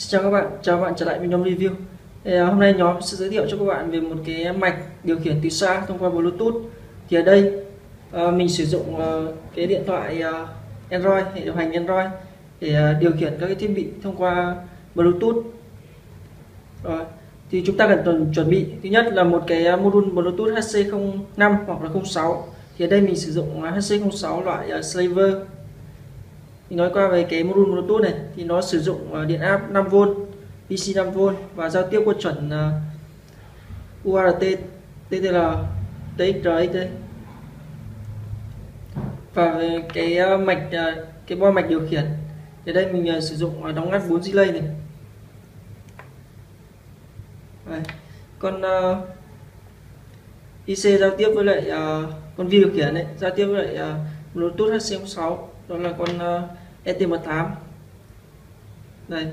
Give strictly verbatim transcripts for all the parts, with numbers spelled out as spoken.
Xin chào các bạn, chào các bạn trở lại với nhóm review. Thì, uh, hôm nay nhóm sẽ giới thiệu cho các bạn về một cái mạch điều khiển từ xa thông qua Bluetooth. Thì ở đây uh, mình sử dụng uh, cái điện thoại uh, Android, hệ điều hành Android để uh, điều khiển các cái thiết bị thông qua Bluetooth. Rồi, thì chúng ta cần chuẩn, chuẩn bị thứ nhất là một cái module Bluetooth H C không năm hoặc là không sáu. Thì ở đây mình sử dụng H C không sáu loại uh, Slaver. Mình nói qua về cái module Bluetooth này thì nó sử dụng điện áp năm vôn, D C năm vôn và giao tiếp qua chuẩn U A R T, T T L, T X R X đây. Và cái mạch cái bo mạch điều khiển thì đây mình sử dụng đóng ngắt bốn delay này. Đây. Con uh, I C giao tiếp với lại uh, con vi điều khiển này giao tiếp với lại uh, Bluetooth H C không sáu, đó là con uh, E T M tám. Đây.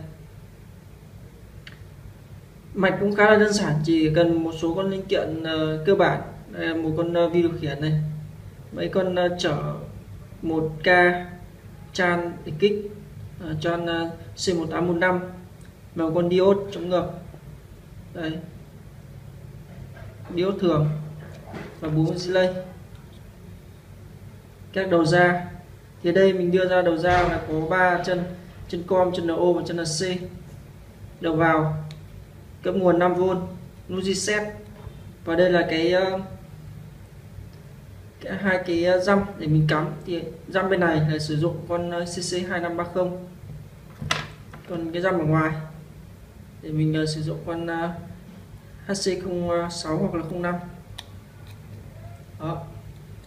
Mạch cũng khá là đơn giản, chỉ cần một số con linh kiện uh, cơ bản. Đây là một con uh, vi điều khiển này, mấy con uh, chở một K chan để kích uh, chan uh, C một tám một năm và một con diode chống ngược. Đây. Diode thường và bốn delay. Các đầu ra thì đây mình đưa ra đầu ra là có ba chân, chân com, chân N O và chân C. Đầu vào cấp nguồn năm vôn, nút reset, và đây là cái, cái hai cái dăm để mình cắm. Thì dăm bên này là sử dụng con C C hai năm ba không, còn cái dăm ở ngoài để mình sử dụng con H C không sáu hoặc là không năm. Đó.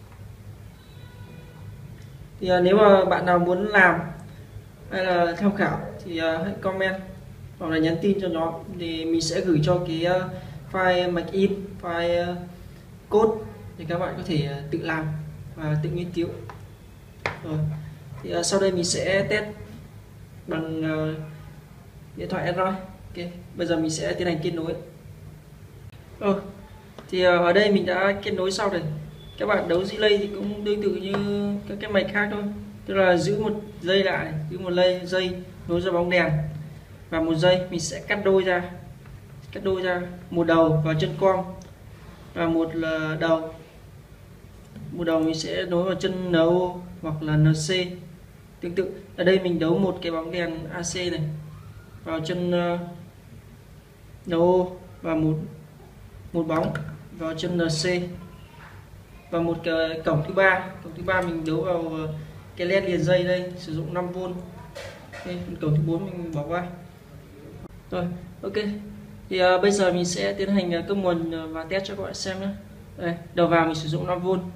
Thì uh, nếu mà bạn nào muốn làm hay là tham khảo thì uh, hãy comment hoặc là nhắn tin cho nhóm, thì mình sẽ gửi cho cái uh, file mạch in, file uh, code để các bạn có thể uh, tự làm và tự nghiên cứu. Rồi thì uh, sau đây mình sẽ test bằng uh, điện thoại Android. Ok, bây giờ mình sẽ tiến hành kết nối. Rồi thì uh, ở đây mình đã kết nối xong rồi. Các bạn đấu delay thì cũng tương tự như các cái mạch khác thôi, tức là giữ một dây lại, giữ một dây dây nối ra bóng đèn, và một dây mình sẽ cắt đôi ra, cắt đôi ra một đầu vào chân com và một là đầu, một đầu mình sẽ nối vào chân N O hoặc là N C. Tương tự ở đây mình đấu một cái bóng đèn A C này vào chân uh, N O và một một bóng vào chân N C, và một cái cổng thứ ba, cổng thứ ba mình đấu vào cái led liền dây đây, sử dụng năm vôn. Okay, cổng thứ bốn mình bỏ qua. Rồi, ok. Thì uh, bây giờ mình sẽ tiến hành uh, cấp nguồn và test cho các bạn xem nhé. Đây, đầu vào mình sử dụng năm vôn.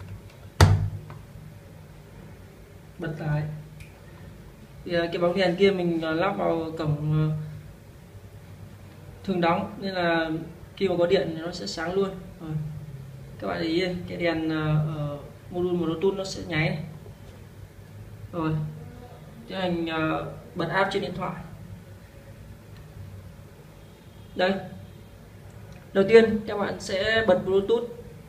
Bật lại. Thì uh, cái bóng đèn kia mình uh, lắp vào cổng uh, thường đóng, nên là khi mà có điện thì nó sẽ sáng luôn. Rồi. Các bạn để ý cái đèn ở uh, module Bluetooth nó sẽ nháy này. Rồi tiến hành uh, bật app trên điện thoại. Đây, đầu tiên các bạn sẽ bật Bluetooth,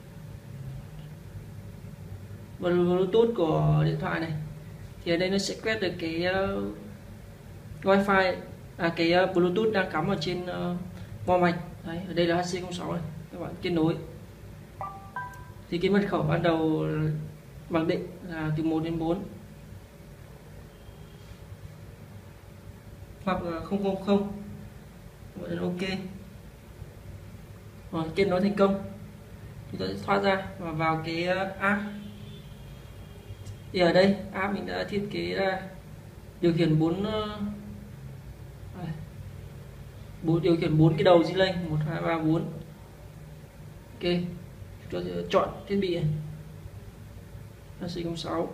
bật Bluetooth của điện thoại này. Thì ở đây nó sẽ quét được cái uh, Wi-Fi, à, cái uh, Bluetooth đang cắm ở trên uh, bo mạch. Đấy, ở đây là H C không sáu này, các bạn kết nối. Thì cái mật khẩu ban đầu mặc định là từ một đến bốn hoặc là không không không, gọi là ok. Rồi, kết nối thành công. Chúng ta sẽ thoát ra và vào cái app. Thì ở đây app mình đã thiết kế ra điều khiển bốn bốn điều khiển bốn cái đầu delay một hai ba bốn. Ok, cho chọn thiết bị này H C không sáu.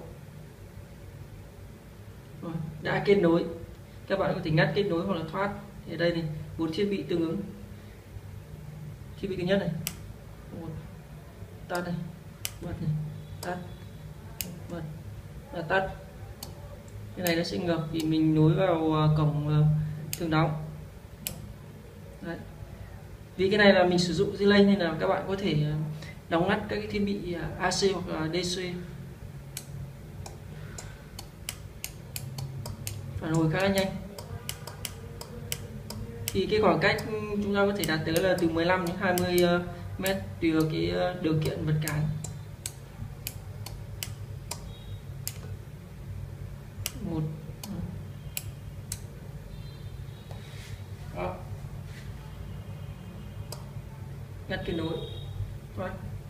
Rồi, đã kết nối. Các bạn có thể ngắt kết nối hoặc là thoát. Thì ở đây này bốn thiết bị tương ứng. Thiết bị thứ nhất này, một, tắt này, bật này, tắt, bật và tắt. Cái này nó sẽ ngược vì mình nối vào cổng thường đóng. Đấy. Vì cái này là mình sử dụng delay nên là các bạn có thể đóng ngắt các cái thiết bị A C hoặc là D C. Phản hồi khá là nhanh. Thì cái khoảng cách chúng ta có thể đạt tới là từ mười lăm đến hai mươi mét tùy vào cái điều kiện vật cản. Một đó. Ngắt kết nối. Đó.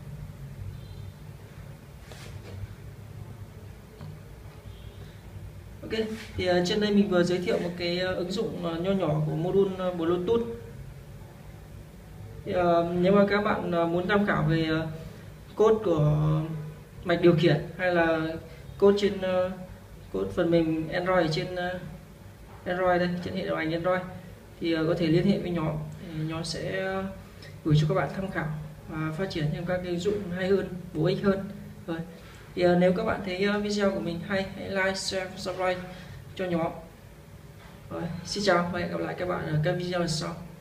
Ok, thì uh, trên đây mình vừa giới thiệu một cái uh, ứng dụng uh, nho nhỏ của module uh, Bluetooth. Thì, uh, nếu mà các bạn uh, muốn tham khảo về uh, code của mạch điều khiển hay là code trên uh, code phần mềm Android trên uh, Android đây, trên hệ điều hành Android, thì uh, có thể liên hệ với nhóm, thì nhóm sẽ uh, gửi cho các bạn tham khảo và phát triển thêm các cái ứng dụng hay hơn, bổ ích hơn. Rồi. Thì uh, nếu các bạn thấy uh, video của mình hay, hãy like, share, subscribe cho nhóm. Rồi, xin chào và hẹn gặp lại các bạn ở các video lần sau.